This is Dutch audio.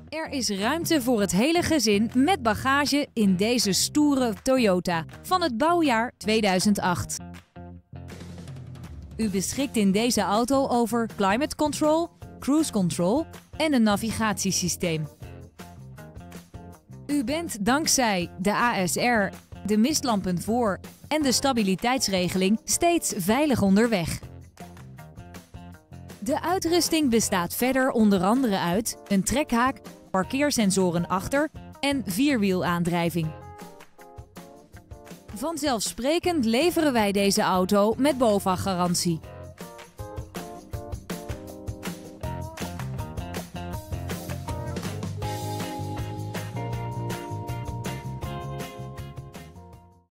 Er is ruimte voor het hele gezin met bagage in deze stoere Toyota van het bouwjaar 2008. U beschikt in deze auto over climate control, cruise control en een navigatiesysteem. U bent dankzij de ASR, de mistlampen voor en de stabiliteitsregeling steeds veilig onderweg. De uitrusting bestaat verder onder andere uit een trekhaak, parkeersensoren achter en vierwielaandrijving. Vanzelfsprekend leveren wij deze auto met BOVAG-garantie.